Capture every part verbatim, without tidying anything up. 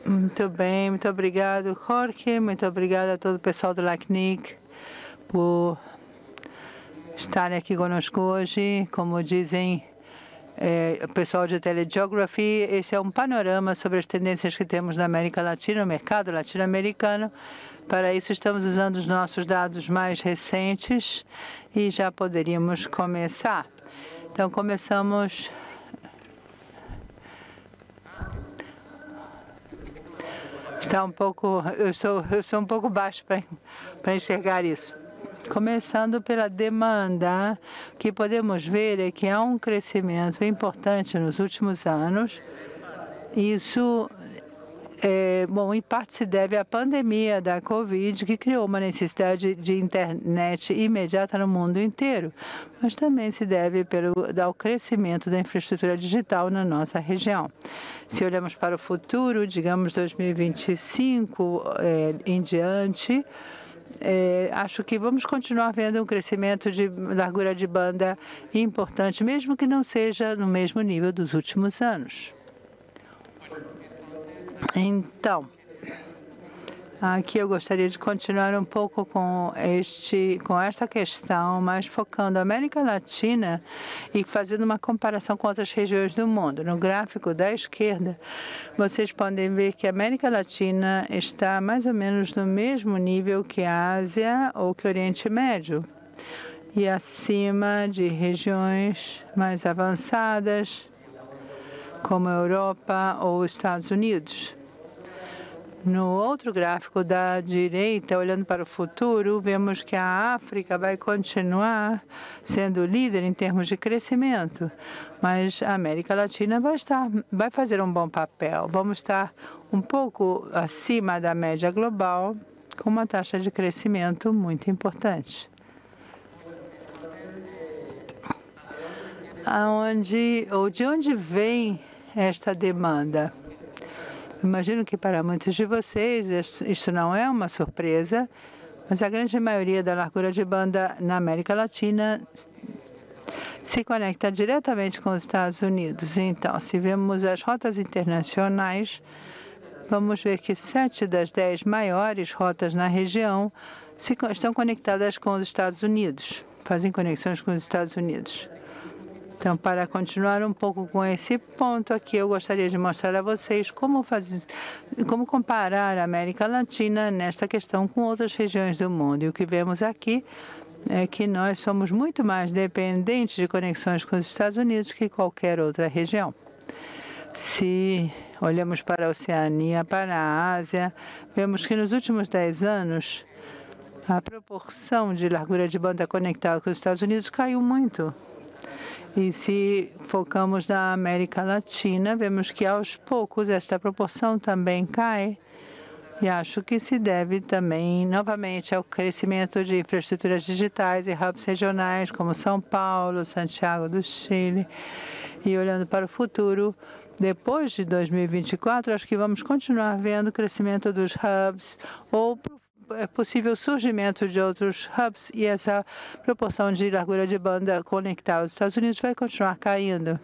Muito bem, muito obrigado, Jorge. Muito obrigado a todo o pessoal do LACNIC por estarem aqui conosco hoje. Como dizem é, o pessoal de Telegeography, esse é um panorama sobre as tendências que temos na América Latina, no mercado latino-americano. Para isso, estamos usando os nossos dados mais recentes e já poderíamos começar. Então, começamos... Está um pouco, eu sou, eu sou um pouco baixo para enxergar isso. Começando pela demanda, o que podemos ver é que há um crescimento importante nos últimos anos. Isso, é, bom, em parte se deve à pandemia da Covid, que criou uma necessidade de internet imediata no mundo inteiro, mas também se deve pelo, ao crescimento da infraestrutura digital na nossa região. Se olhamos para o futuro, digamos dois mil e vinte e cinco é, em diante, é, acho que vamos continuar vendo um crescimento de largura de banda importante, mesmo que não seja no mesmo nível dos últimos anos. Então, aqui eu gostaria de continuar um pouco com, este, com esta questão, mas focando a América Latina e fazendo uma comparação com outras regiões do mundo. No gráfico da esquerda, vocês podem ver que a América Latina está mais ou menos no mesmo nível que a Ásia ou que o Oriente Médio, e acima de regiões mais avançadas, como a Europa ou os Estados Unidos. No outro gráfico da direita, olhando para o futuro, vemos que a África vai continuar sendo líder em termos de crescimento, mas a América Latina vai, estar, vai fazer um bom papel. Vamos estar um pouco acima da média global, com uma taxa de crescimento muito importante. Aonde, ou de onde vem esta demanda? Imagino que para muitos de vocês isso não é uma surpresa, mas a grande maioria da largura de banda na América Latina se conecta diretamente com os Estados Unidos. Então, se vemos as rotas internacionais, vamos ver que sete das dez maiores rotas na região se, estão conectadas com os Estados Unidos, fazem conexões com os Estados Unidos. Então, para continuar um pouco com esse ponto aqui, eu gostaria de mostrar a vocês como, fazer, como comparar a América Latina nesta questão com outras regiões do mundo. E o que vemos aqui é que nós somos muito mais dependentes de conexões com os Estados Unidos que qualquer outra região. Se olhamos para a Oceania, para a Ásia, vemos que nos últimos dez anos, a proporção de largura de banda conectada com os Estados Unidos caiu muito. E se focamos na América Latina, vemos que aos poucos esta proporção também cai. E acho que se deve também, novamente, ao crescimento de infraestruturas digitais e hubs regionais, como São Paulo, Santiago do Chile. E olhando para o futuro, depois de dois mil e vinte e quatro, acho que vamos continuar vendo o crescimento dos hubs ou é possível surgimento de outros hubs, e essa proporção de largura de banda conectada aos Estados Unidos vai continuar caindo.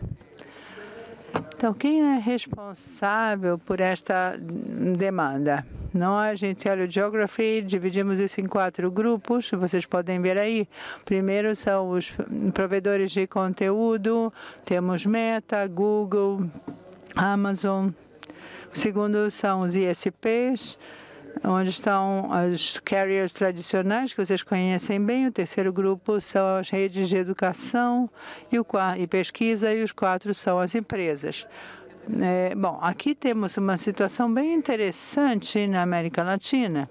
Então, quem é responsável por esta demanda? Nós, em Telegeography, dividimos isso em quatro grupos, vocês podem ver aí. Primeiro são os provedores de conteúdo, temos Meta, Google, Amazon. O segundo são os I S Ps, onde estão as carriers tradicionais, que vocês conhecem bem. O terceiro grupo são as redes de educação e, o, e pesquisa, e os quatro são as empresas. É, bom, aqui temos uma situação bem interessante na América Latina,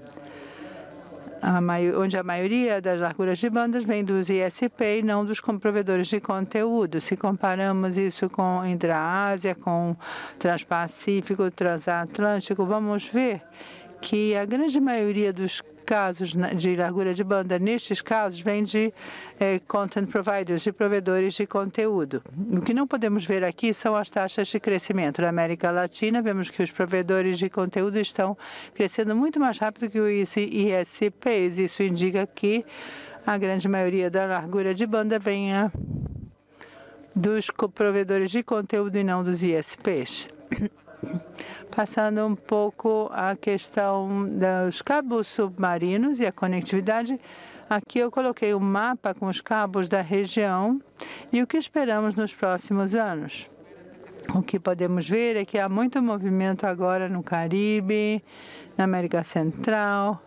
a onde a maioria das larguras de bandas vem dos I S P e não dos provedores de conteúdo. Se comparamos isso com Intra-Ásia, com Transpacífico, Transatlântico, vamos ver que a grande maioria dos casos de largura de banda, nestes casos, vem de eh, content providers, de provedores de conteúdo. O que não podemos ver aqui são as taxas de crescimento. Na América Latina, vemos que os provedores de conteúdo estão crescendo muito mais rápido que os I S Ps. Isso indica que a grande maioria da largura de banda venha dos provedores de conteúdo e não dos I S Ps. Passando um pouco a questão dos cabos submarinos e a conectividade, aqui eu coloquei um mapa com os cabos da região e o que esperamos nos próximos anos. O que podemos ver é que há muito movimento agora no Caribe, na América Central,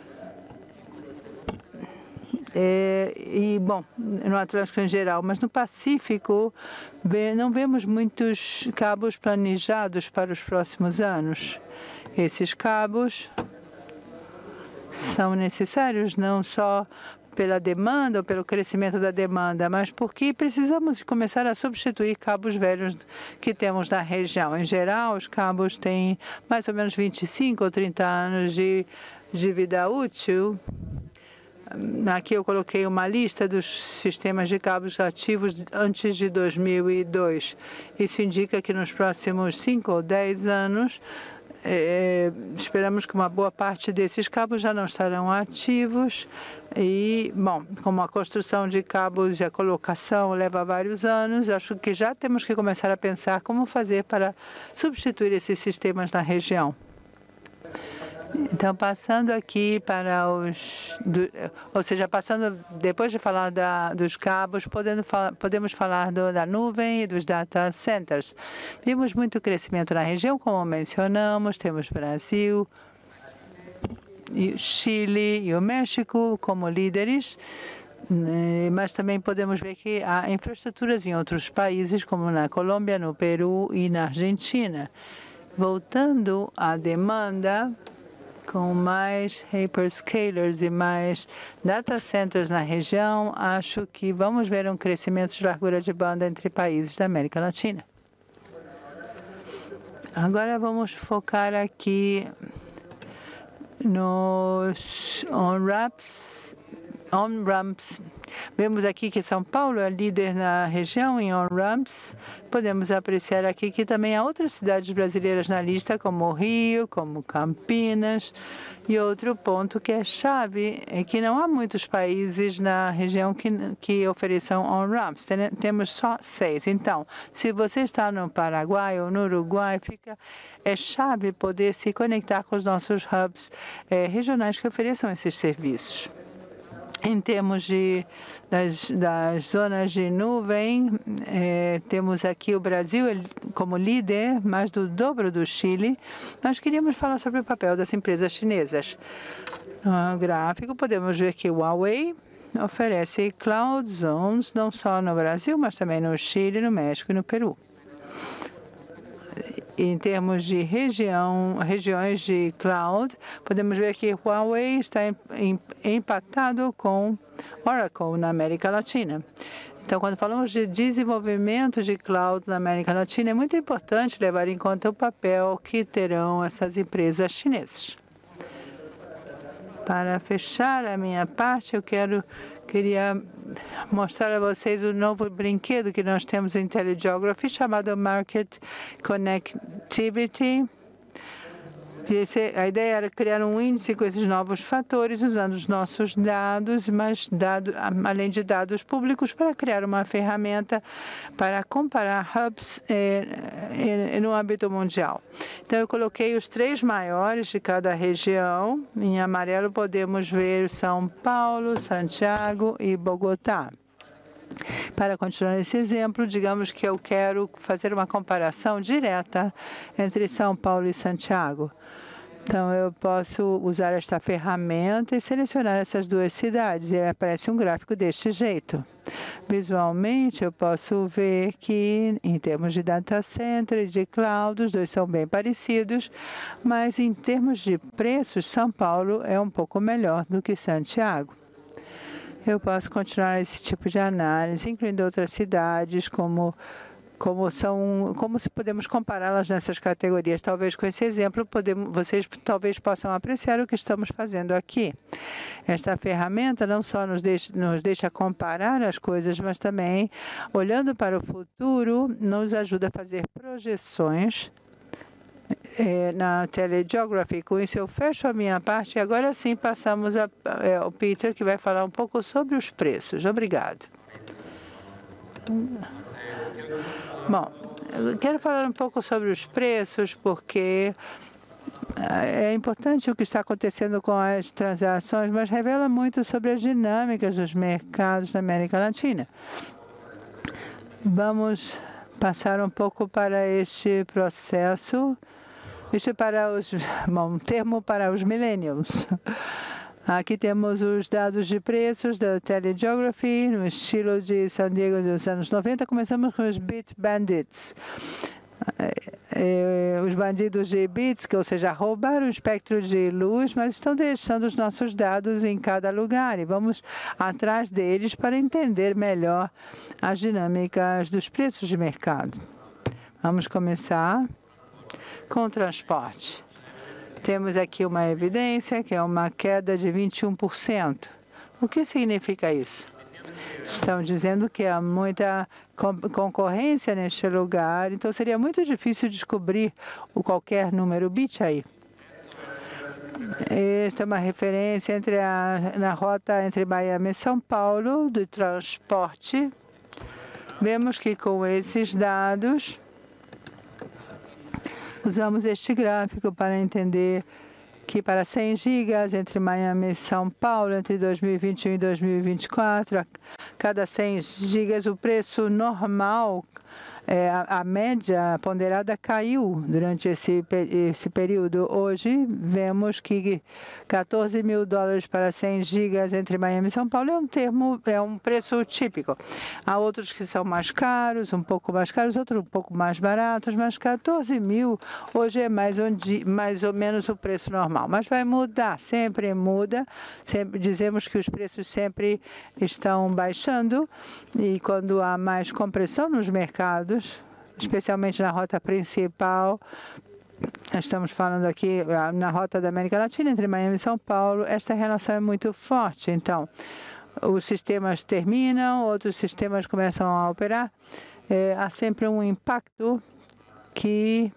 É, e, bom, no Atlântico em geral, mas no Pacífico não vemos muitos cabos planejados para os próximos anos. Esses cabos são necessários não só pela demanda ou pelo crescimento da demanda, mas porque precisamos começar a substituir cabos velhos que temos na região. Em geral, os cabos têm mais ou menos vinte e cinco ou trinta anos de, de vida útil. Aqui eu coloquei uma lista dos sistemas de cabos ativos antes de dois mil e dois. Isso indica que nos próximos cinco ou dez anos, é, esperamos que uma boa parte desses cabos já não estarão ativos. E, bom, como a construção de cabos e a colocação leva vários anos, acho que já temos que começar a pensar como fazer para substituir esses sistemas na região. Então, passando aqui para os... Do, ou seja, passando, depois de falar da, dos cabos, podendo, podemos falar do, da nuvem e dos data centers. Vimos muito crescimento na região, como mencionamos, temos Brasil, e Chile e o México como líderes, mas também podemos ver que há infraestruturas em outros países, como na Colômbia, no Peru e na Argentina. Voltando à demanda, com mais hyperscalers e mais data centers na região, acho que vamos ver um crescimento de largura de banda entre países da América Latina. Agora vamos focar aqui nos on-ramps. On-ramps. Vemos aqui que São Paulo é líder na região em on-ramps. Podemos apreciar aqui que também há outras cidades brasileiras na lista, como Rio, como Campinas. E outro ponto que é chave é que não há muitos países na região que, que ofereçam on-ramps. Tem, temos só seis. Então, se você está no Paraguai ou no Uruguai, fica, é chave poder se conectar com os nossos hubs é, regionais que ofereçam esses serviços. Em termos de, das, das zonas de nuvem, eh, temos aqui o Brasil como líder, mais do dobro do Chile. Nós queríamos falar sobre o papel das empresas chinesas. No gráfico, podemos ver que o Huawei oferece Cloud Zones, não só no Brasil, mas também no Chile, no México e no Peru. Em termos de região, regiões de cloud, podemos ver que Huawei está em, em, empatado com Oracle na América Latina. Então, quando falamos de desenvolvimento de cloud na América Latina, é muito importante levar em conta o papel que terão essas empresas chinesas. Para fechar a minha parte, eu quero queria mostrar a vocês o novo brinquedo que nós temos em Telegeography, chamado Market Connectivity. Esse, a ideia era criar um índice com esses novos fatores, usando os nossos dados, mas dado, além de dados públicos, para criar uma ferramenta para comparar hubs eh, eh, no âmbito mundial. Então, eu coloquei os três maiores de cada região. Em amarelo, podemos ver São Paulo, Santiago e Bogotá. Para continuar esse exemplo, digamos que eu quero fazer uma comparação direta entre São Paulo e Santiago. Então, eu posso usar esta ferramenta e selecionar essas duas cidades. E aparece um gráfico deste jeito. Visualmente, eu posso ver que, em termos de data center e de cloud, os dois são bem parecidos, mas em termos de preços, São Paulo é um pouco melhor do que Santiago. Eu posso continuar esse tipo de análise, incluindo outras cidades, como, como, são, como se podemos compará-las nessas categorias. Talvez com esse exemplo, podemos, vocês talvez possam apreciar o que estamos fazendo aqui. Esta ferramenta não só nos deixa, nos deixa comparar as coisas, mas também, olhando para o futuro, nos ajuda a fazer projeções É, na Telegeography. Com isso, eu fecho a minha parte e agora sim passamos a, é, ao Peter, que vai falar um pouco sobre os preços. Obrigado. Bom, quero falar um pouco sobre os preços, porque é importante o que está acontecendo com as transações, mas revela muito sobre as dinâmicas dos mercados da América Latina. Vamos passar um pouco para este processo. Isso é para os, bom, um termo para os millennials. Aqui temos os dados de preços da Telegeography, no estilo de San Diego dos anos noventa. Começamos com os Bit Bandits. É, os bandidos de bits, que ou seja, roubaram o espectro de luz, mas estão deixando os nossos dados em cada lugar. E vamos atrás deles para entender melhor as dinâmicas dos preços de mercado. Vamos começar com o transporte. Temos aqui uma evidência que é uma queda de vinte e um por cento. O que significa isso? Estão dizendo que há muita concorrência neste lugar, então seria muito difícil descobrir o qualquer número bit aí. Esta é uma referência entre a, na rota entre Miami e São Paulo, do transporte. Vemos que com esses dados, usamos este gráfico para entender que para cem gigas entre Miami e São Paulo, entre dois mil e vinte e um e dois mil e vinte e quatro, a cada cem gigas o preço normal, é, a, a média ponderada caiu durante esse, esse período. Hoje, vemos que quatorze mil dólares para cem gigas entre Miami e São Paulo é um termo, é um preço típico. Há outros que são mais caros, um pouco mais caros, outros um pouco mais baratos, mas quatorze mil hoje é mais, onde, mais ou menos o preço normal. Mas vai mudar, sempre muda. Sempre dizemos que os preços sempre estão baixando e quando há mais compressão nos mercados, especialmente na rota principal, estamos falando aqui na rota da América Latina, entre Miami e São Paulo, esta relação é muito forte. Então, os sistemas terminam, outros sistemas começam a operar. É, há sempre um impacto que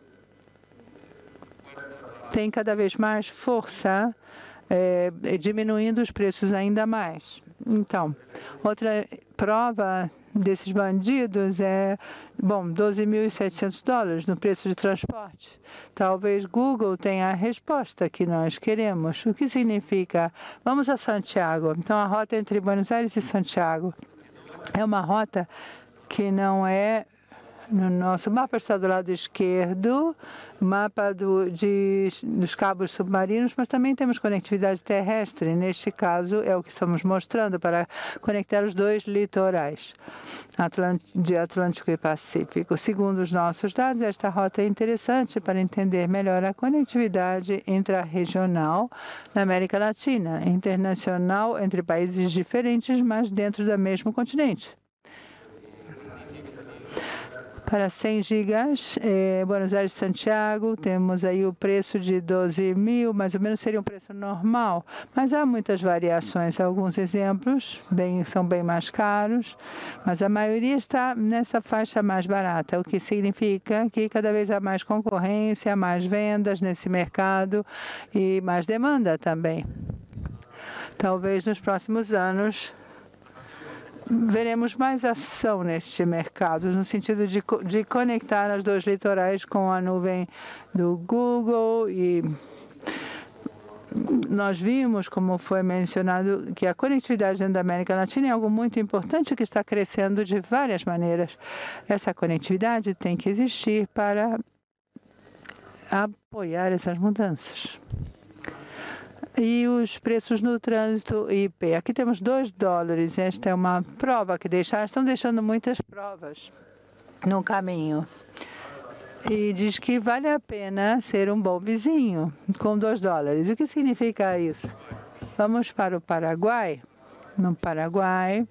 tem cada vez mais força, é, diminuindo os preços ainda mais. Então, outra prova desses bandidos é, bom, doze mil e setecentos dólares no preço de transporte. Talvez Google tenha a resposta que nós queremos. O que significa? Vamos a Santiago. Então, a rota entre Buenos Aires e Santiago é uma rota que não é no nosso mapa, está do lado esquerdo, mapa do, de, dos cabos submarinos, mas também temos conectividade terrestre. Neste caso, é o que estamos mostrando para conectar os dois litorais de Atlântico e Pacífico. Segundo os nossos dados, esta rota é interessante para entender melhor a conectividade intrarregional na América Latina, internacional entre países diferentes, mas dentro do mesmo continente. Para cem gigas, eh, Buenos Aires e Santiago, temos aí o preço de doze mil, mais ou menos seria um preço normal, mas há muitas variações. Alguns exemplos bem, são bem mais caros, mas a maioria está nessa faixa mais barata, o que significa que cada vez há mais concorrência, mais vendas nesse mercado e mais demanda também. Talvez nos próximos anos veremos mais ação neste mercado, no sentido de, de conectar os dois litorais com a nuvem do Google. E nós vimos, como foi mencionado, que a conectividade dentro da América Latina é algo muito importante que está crescendo de várias maneiras. Essa conectividade tem que existir para apoiar essas mudanças. E os preços no trânsito I P. Aqui temos dois dólares. Esta é uma prova que deixaram. Estão deixando muitas provas no caminho. E diz que vale a pena ser um bom vizinho com dois dólares. O que significa isso? Vamos para o Paraguai. No Paraguai,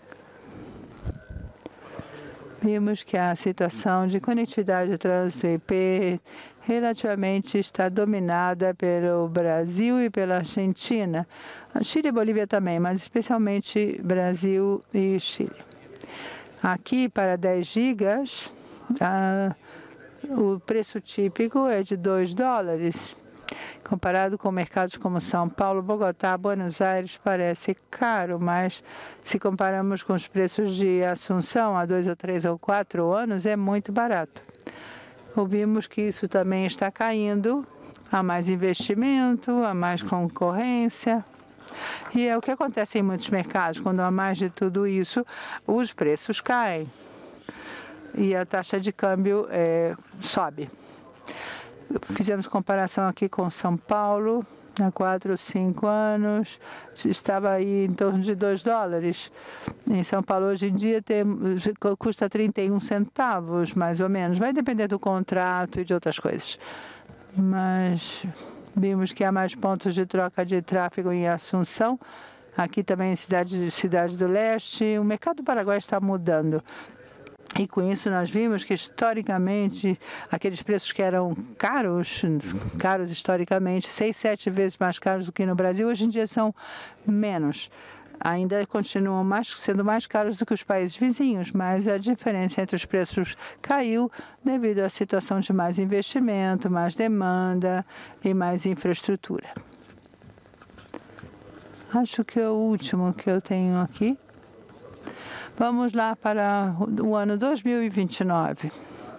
vimos que a situação de conectividade de trânsito I P relativamente está dominada pelo Brasil e pela Argentina. Chile e Bolívia também, mas especialmente Brasil e Chile. Aqui, para dez gigas, a, o preço típico é de dois dólares. Comparado com mercados como São Paulo, Bogotá, Buenos Aires, parece caro, mas se comparamos com os preços de Assunção há dois ou três ou quatro anos, é muito barato. ouvimos que isso também está caindo, há mais investimento, há mais concorrência. E é o que acontece em muitos mercados, quando há mais de tudo isso, os preços caem e a taxa de câmbio é, sobe. Fizemos comparação aqui com São Paulo, há quatro ou cinco anos, estava aí em torno de dois dólares. Em São Paulo, hoje em dia, tem, custa trinta e um centavos, mais ou menos. Vai depender do contrato e de outras coisas. Mas vimos que há mais pontos de troca de tráfego em Assunção. Aqui também em Cidade, Cidade do Leste. O mercado do Paraguai está mudando. E com isso nós vimos que historicamente aqueles preços que eram caros, caros historicamente, seis, sete vezes mais caros do que no Brasil, hoje em dia são menos. Ainda continuam mais, sendo mais caros do que os países vizinhos, mas a diferença entre os preços caiu devido à situação de mais investimento, mais demanda e mais infraestrutura. Acho que é o último que eu tenho aqui. Vamos lá para o ano dois mil e vinte e nove.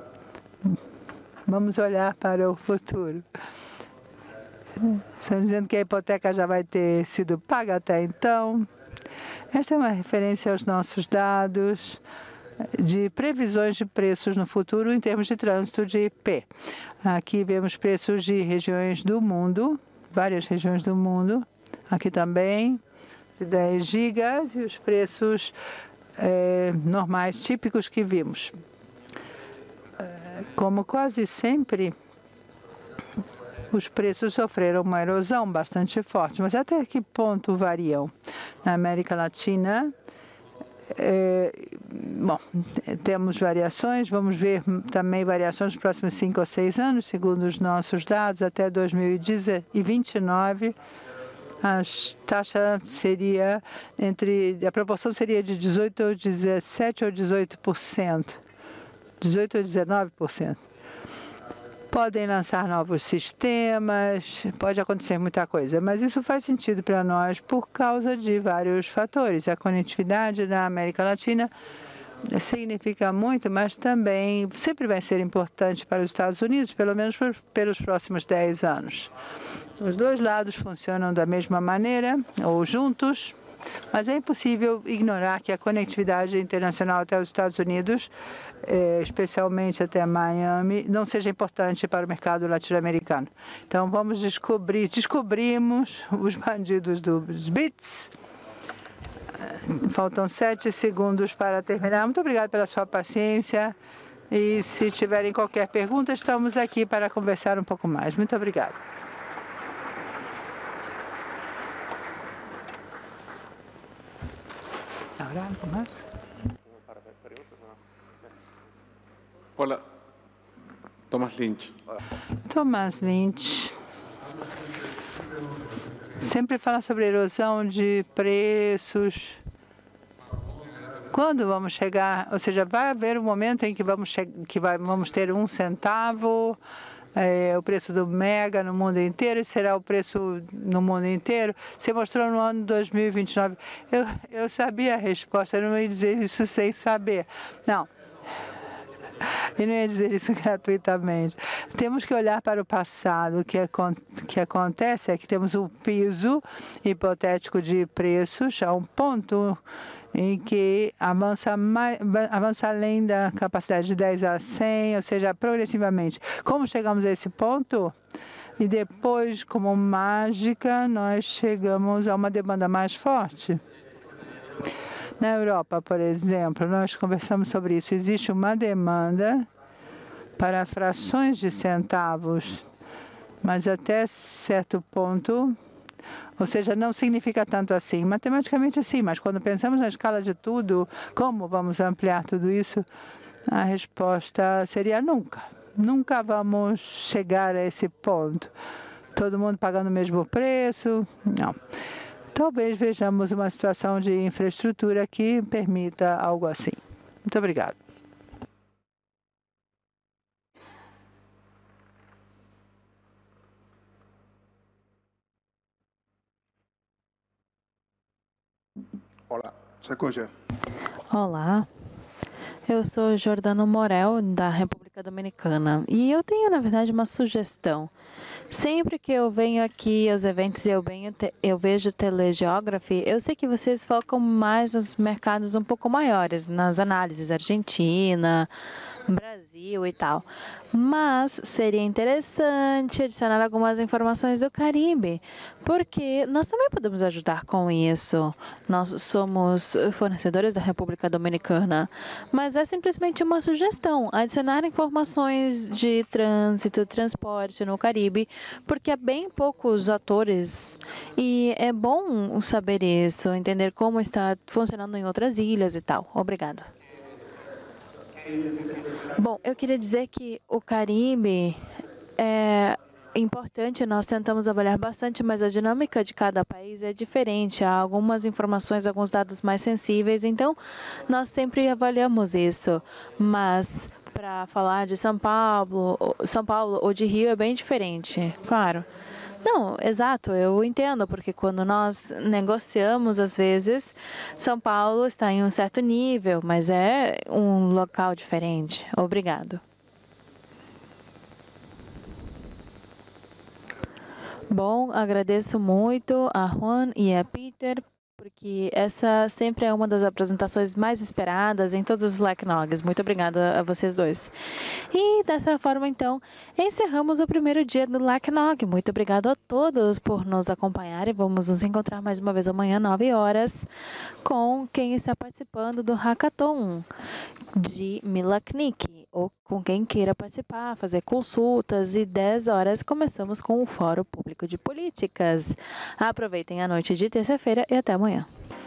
Vamos olhar para o futuro. Estão dizendo que a hipoteca já vai ter sido paga até então. Esta é uma referência aos nossos dados de previsões de preços no futuro em termos de trânsito de I P. Aqui vemos preços de regiões do mundo, várias regiões do mundo. Aqui também, de dez gigas e os preços É, normais, típicos que vimos. Como quase sempre, os preços sofreram uma erosão bastante forte, mas até que ponto variam? Na América Latina, é, bom, temos variações, vamos ver também variações nos próximos cinco ou seis anos, segundo os nossos dados, até dois mil e vinte e nove. A taxa seria entre, a proporção seria de dezoito ou dezessete ou dezoito por cento, dezoito ou dezenove por cento. Podem lançar novos sistemas, pode acontecer muita coisa, mas isso faz sentido para nós por causa de vários fatores. A conectividade na América Latina significa muito, mas também sempre vai ser importante para os Estados Unidos, pelo menos por, pelos próximos dez anos. Os dois lados funcionam da mesma maneira, ou juntos, mas é impossível ignorar que a conectividade internacional até os Estados Unidos, eh, especialmente até Miami, não seja importante para o mercado latino-americano. Então, vamos descobrir, descobrimos os bandidos dos bits. Faltam sete segundos para terminar. Muito obrigada pela sua paciência. E se tiverem qualquer pergunta, estamos aqui para conversar um pouco mais. Muito obrigada. Agora, algo mais? Olá, Thomas Lynch. Thomas Lynch. Sempre fala sobre erosão de preços. Quando vamos chegar, ou seja, vai haver um momento em que vamos, que vai, vamos ter um centavo, é, o preço do mega no mundo inteiro, e será o preço no mundo inteiro? Você mostrou no ano dois mil e vinte e nove. Eu, eu sabia a resposta, eu não ia dizer isso sem saber. Não. Eu não ia dizer isso gratuitamente. Temos que olhar para o passado. O que, que acontece é que temos um piso hipotético de preços a um ponto em que avança, mais, avança além da capacidade de dez a cem, ou seja, progressivamente. Como chegamos a esse ponto? E depois, como mágica, nós chegamos a uma demanda mais forte. Na Europa, por exemplo, nós conversamos sobre isso. Existe uma demanda para frações de centavos, mas até certo ponto, ou seja, não significa tanto assim. Matematicamente, sim, mas quando pensamos na escala de tudo, como vamos ampliar tudo isso? A resposta seria nunca. Nunca vamos chegar a esse ponto. Todo mundo pagando o mesmo preço? Não. Talvez vejamos uma situação de infraestrutura que permita algo assim. Muito obrigado. Olá, se escucha? Olá, eu sou Jordano Morel, da República República Dominicana. E eu tenho, na verdade, uma sugestão. Sempre que eu venho aqui aos eventos e eu, venho te, eu vejo Telegeography, eu sei que vocês focam mais nos mercados um pouco maiores, nas análises Argentina, Brasil e tal. Mas seria interessante adicionar algumas informações do Caribe, porque nós também podemos ajudar com isso. Nós somos fornecedores da República Dominicana, mas é simplesmente uma sugestão, adicionar informações de trânsito, transporte no Caribe, porque há bem poucos atores e é bom saber isso, entender como está funcionando em outras ilhas e tal. Obrigado. Bom, eu queria dizer que o Caribe é importante, nós tentamos avaliar bastante, mas a dinâmica de cada país é diferente. Há algumas informações, alguns dados mais sensíveis, então nós sempre avaliamos isso. Mas para falar de São Paulo, São Paulo ou de Rio é bem diferente, claro. Não, exato, eu entendo, porque quando nós negociamos, às vezes, São Paulo está em um certo nível, mas é um local diferente. Obrigado. Bom, agradeço muito a Juan e a Peter, porque essa sempre é uma das apresentações mais esperadas em todos os LACNOGs. Muito obrigada a vocês dois. E dessa forma, então, encerramos o primeiro dia do LACNOG. Muito obrigado a todos por nos acompanhar e vamos nos encontrar mais uma vez amanhã, nove horas, com quem está participando do Hackathon de Milacnic, ou com quem queira participar, fazer consultas, e dez horas começamos com o Fórum Público de Políticas. Aproveitem a noite de terça-feira e até amanhã.